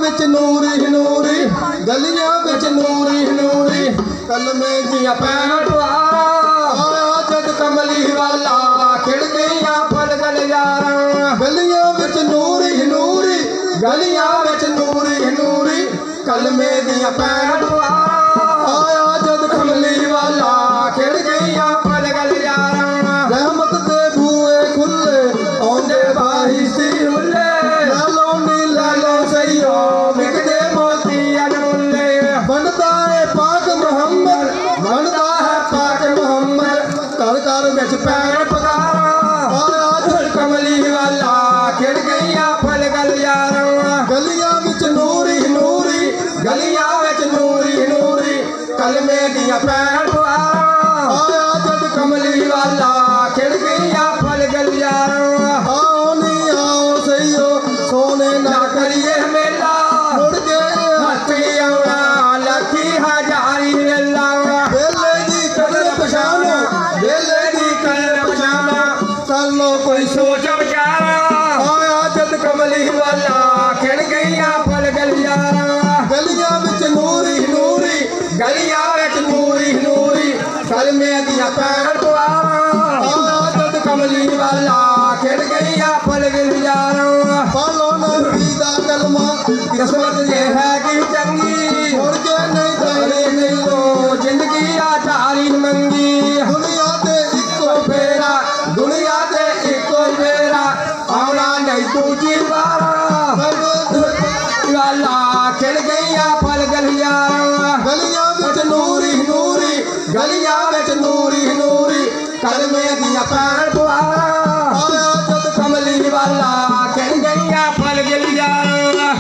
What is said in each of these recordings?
विच नूरी नूरी गलियां विच नूरी नूरी कलमे दियां पैंट आया जद कमली वाला खिड़ गईयां फल गल यारां गलियां विच नूरी नूरी गलियां विच नूरी नूरी कलमे दियां पैंट आया जद कमली वाला खिड़ गईयां फल गल यारां रहमत दे बूए खुले आउंदे बाही सी हुल्ले ला लो सईयो विकदे मोती अनमुल्ले बनता है पाक मुहम्मद बनता है पाक मुहम्मद घर घर विच पैर पकारा आया जद कमली वाला खिड़ गईयां फल गल यारां गलियां विच नूरी नूरी गलियां विच नूरी नूरी कलमे दियां पैंट आया जद कमली वाला खिड़ गईयां फल गल यारां आओ नी आओ सईयो सोने ना करिए मेला मुड़ के हथी आउणा लखी हजारी वेला वेले दी कदर पछाणो वेले दी कदर पछाणो कर लो कोई सोच विचारा आया जद कमली वाला खिड़ गईयां फल गल यारां गलियां विच नूरी नूरी गलियां विच नूरी नूरी कलमे दियां पैंट आया जद कमली वाला खिड़ गईयां फल गल यारां पालो नबी दा कलमा किस्मत ये है कि चंगी मुड़ के नहीं तारी मिलो जिंदगी आ तारी मंगी दुनिया ते इको फेरा दुनिया ते इको फेरा आउणा नहीं दूजी बारा वाला खिड़ गईयां फल गल यारां गलियां विच नूरी नूरी गलियां विच नूरी नूरी कलमे दियां पैंट आया जद कमली वाला खिड़ गईयां फल गल यारां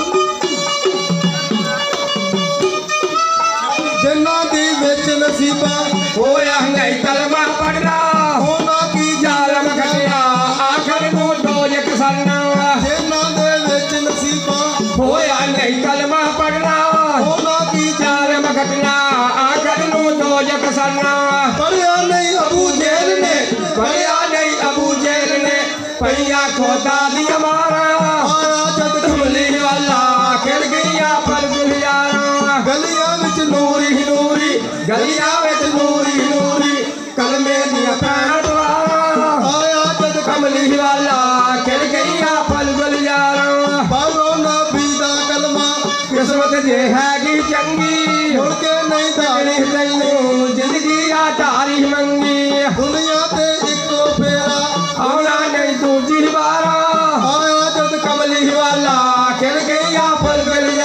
जिन्हां दी विच नसीबा होया नहीं कलमा पढ़ना होना की जालम घटिया आखिर नूं दोजख सरना जिन्हां दे विच नसीबा होया नहीं कलमा पढ़ना होना की जालम घटिया आखिर नूं दोजख सरना पढ़िया नहीं अबू जेल ने पढ़िया नहीं अबू जेल ने पैया खोदा दिया मारा आया जद कमली वाला खिड़ गईयां फल गल यारां गलियां विच नूरी नूरी गलियां विच नूरी नूरी कलमे दियां पैंट आया जद कमली वाला खिड़ गईयां फल गल यारां पालो नबी दा कलमा किस्मत जे हैगी चंगी मुड़ के नहीं तारी तैनूं जिंदगी आ तारी मंगी दुनिया ते इको फेरा आउणा नहीं दूजी बारा आया जद कमली वाला खिड़ गईयां फल गल